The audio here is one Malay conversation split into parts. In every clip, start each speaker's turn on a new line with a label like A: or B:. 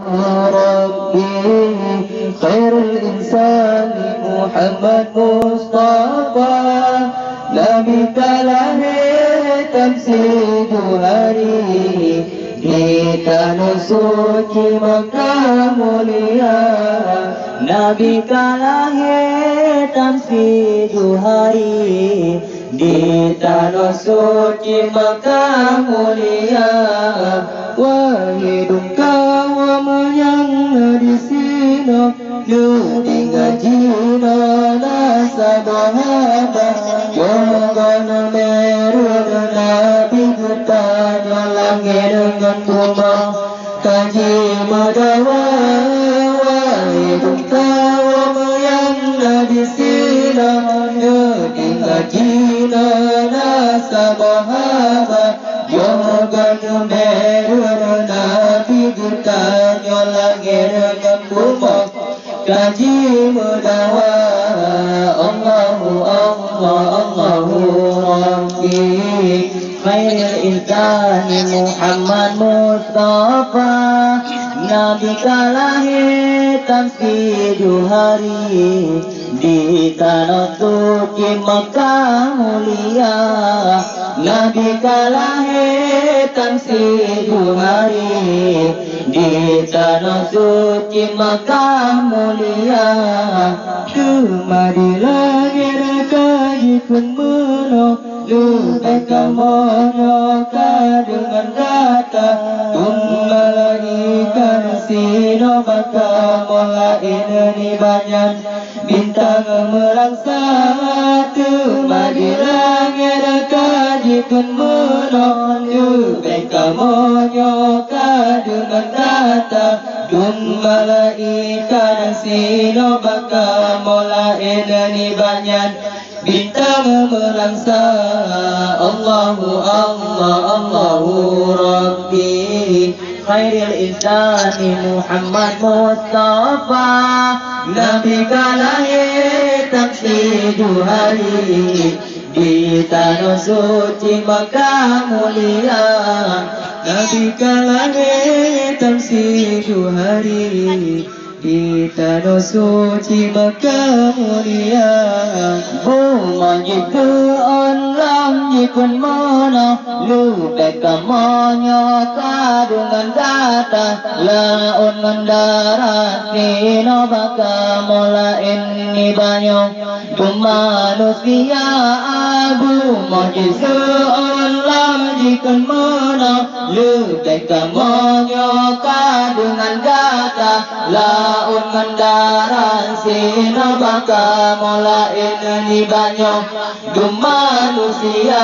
A: ربي خير الإنسان محمد مصطفى Nabi kalahir tamsi juhari di tanah suci Makkah mulia. Nabi kalahir tamsi juhari di tanah suci Makkah mulia. Wahai kaum yang di sini lu ngaji nasabaha Yogan merun Nabi kita langit dengan bumi kaji madawa wahai kaum yang di sini ngaji nasabaha Yogan merun Nabi kita langit dengan bumi kaji madawa Allahu Rabbi khairil insani Muhammad Mustafa Nabi kalahir tamsi juhari di tanah suci Makkah mulia. Nabi kalahir tamsi juhari di tanah suci Makkah mulia. Kemarilah kaji penuh lupa kamono dengan kata Malaikat sino maka molain ni banyak bintang merangsa Kemarilah kaji penuh lupa kamono dengan kata Malaikat sino maka molain ni banyak bintang merangsa. Allahu Rabbi khairil insani Muhammad Mustafa Nabi kalahir tamsi juhari di tanah suci Makkah mulia. Nabi kalahir tamsi juhari di tanah suci Makkah mulia. Buma jitu orang jikun mana lupa kamonya kadungan kata laun mendarat nino baka molain ni banyak manusia buma jitu orang jikun mana lupa kamonya kadungan kata laun mendarat sino baka molain ni banyak manusia.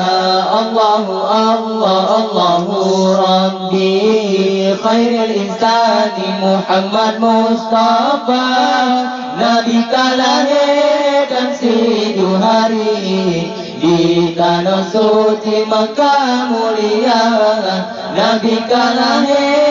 A: Allahu Rabbi khairil insani Muhammad Mustafa Nabi kalahir tamsi juhari di tanah suci Makkah mulia. Nabi kalahir